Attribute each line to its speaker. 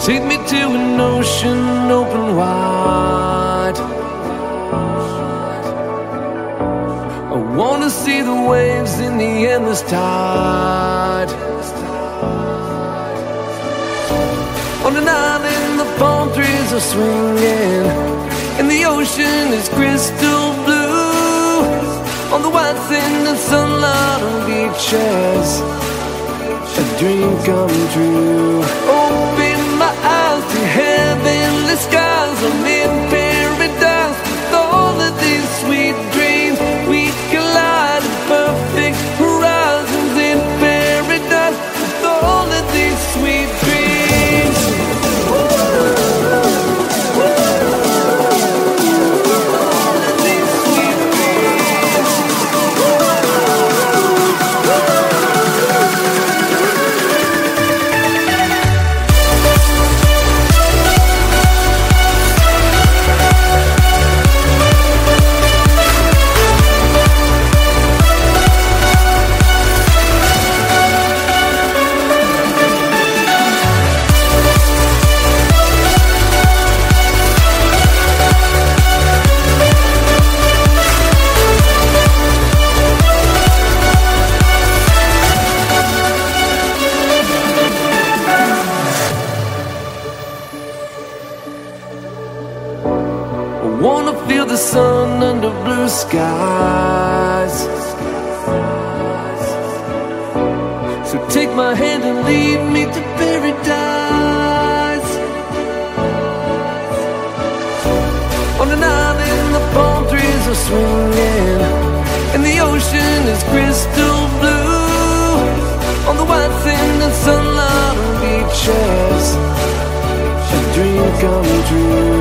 Speaker 1: Take me to an ocean open wide. I wanna see the waves in the endless tide. On an island the palm trees are swinging, and the ocean is crystal blue. On the white sand and sunlight on beaches, a dream come true. Open my eyes to heavenly skies. I'm in paradise with all of these sweet dreams. We collide in perfect horizons in paradise with all of these sweet dreams. The sun under blue skies. So take my hand and lead me to paradise. On an island the palm trees are swinging, and the ocean is crystal blue. On the white sand and sunlight on beaches, a dream come true.